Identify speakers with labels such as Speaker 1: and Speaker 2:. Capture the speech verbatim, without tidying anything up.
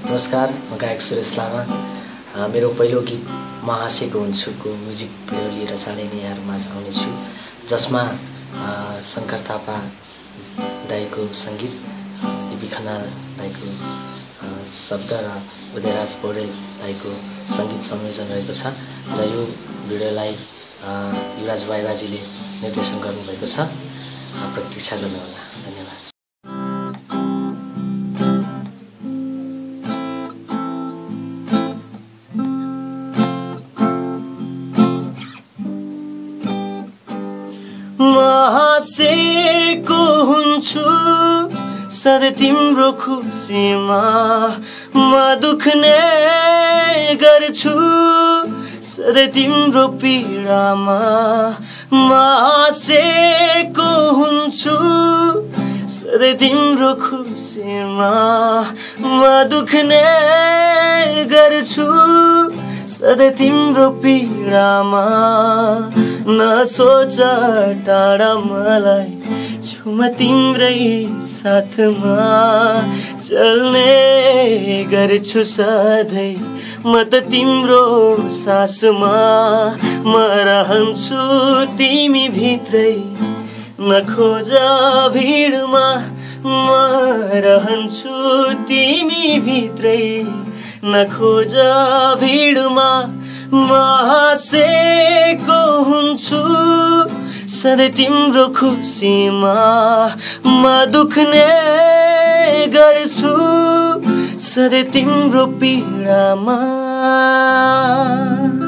Speaker 1: नमस्कार, म गायक सुरेश लामा। मेरो पहिलो गीत म हाँसेको हुन्छु को म्युजिक भिडियो लिएर चाँडै नै यहाँहरूमाझ आउनेछु, जसमा शङ्कर थापा दाइको सङ्गीत, डिबी खनाल दाइको शब्द र उदयराज पौडेल दाइको सङ्गीत संयोजन रहेको छ र यो भिडियोलाई युवराज बाइबाजीले निर्देशन गर्नुभएको छ। प्रतीक्षा गर्नुहोला। धन्यवाद।
Speaker 2: म हाँसेको हुन्छु सधैँ तिम्रो खुसीमा, म दुख्ने गर्छु सधैँ तिम्रो पीडामा। म हाँसेको हुन्छु सधैँ तिम्रो खुसीमा, म दुख्ने गर्छु सधैँ तिम्रो पीडामा। नसोच टाढा मलाई छु म तिम्रै साथमा, चल्ने गर्छु सधैँ म त तिम्रो सासमा। म रहन्छु तिमी भित्रै नखोज भिडमा, म रहन्छु तिमी भित्रै नखोज भिडमा। म हाँसेको हुन्छु सधैँ तिम्रो खुसीमा, म दुख्ने गर्छु सधैँ तिम्रो पीडामा।